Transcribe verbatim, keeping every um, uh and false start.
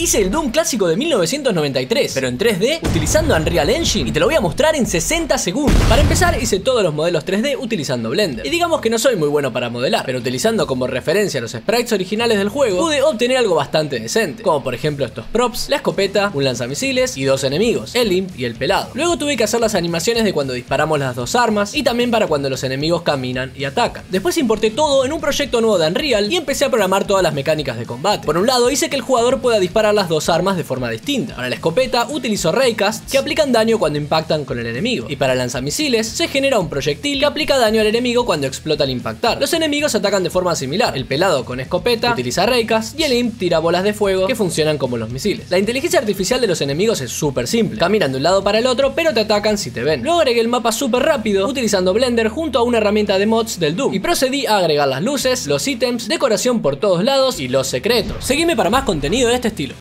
Hice el Doom clásico de mil novecientos noventa y tres, pero en tres D, utilizando Unreal Engine, y te lo voy a mostrar en sesenta segundos. Para empezar, hice todos los modelos tres D utilizando Blender. Y digamos que no soy muy bueno para modelar, pero utilizando como referencia los sprites originales del juego, pude obtener algo bastante decente, como por ejemplo estos props, la escopeta, un lanzamisiles y dos enemigos, el Imp y el pelado. Luego tuve que hacer las animaciones de cuando disparamos las dos armas, y también para cuando los enemigos caminan y atacan. Después importé todo en un proyecto nuevo de Unreal y empecé a programar todas las mecánicas de combate. Por un lado, hice que el jugador pueda disparar las dos armas de forma distinta. Para la escopeta utilizo raycasts que aplican daño cuando impactan con el enemigo, y para lanzamisiles se genera un proyectil que aplica daño al enemigo cuando explota al impactar. Los enemigos atacan de forma similar. El pelado con escopeta utiliza raycasts y el Imp tira bolas de fuego que funcionan como los misiles. La inteligencia artificial de los enemigos es súper simple. Caminan de un lado para el otro, pero te atacan si te ven. Luego agregué el mapa súper rápido utilizando Blender junto a una herramienta de mods del Doom, y procedí a agregar las luces, los ítems, decoración por todos lados y los secretos. Seguime para más contenido de este estilo.